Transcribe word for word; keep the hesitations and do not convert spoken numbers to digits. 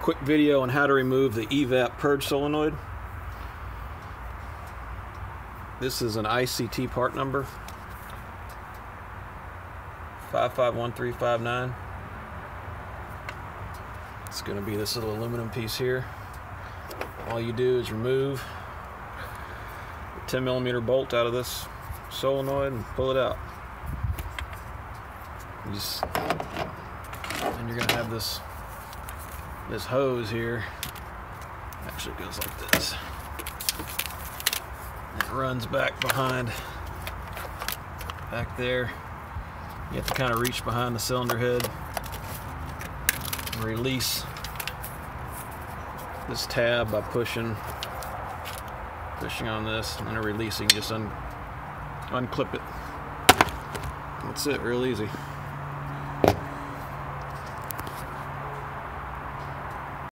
quick video on how to remove the E VAP Purge Solenoid. This is an I C T part number five five one three five nine. It's going to be this little aluminum piece here. All you do is remove a ten millimeter bolt out of this solenoid and pull it out. You just, and you're going to have this this hose here. Actually goes like this. It runs back behind, back there. You have to kind of reach behind the cylinder head and release this tab by pushing pushing on this, and then releasing, just un unclip it. That's it, real easy.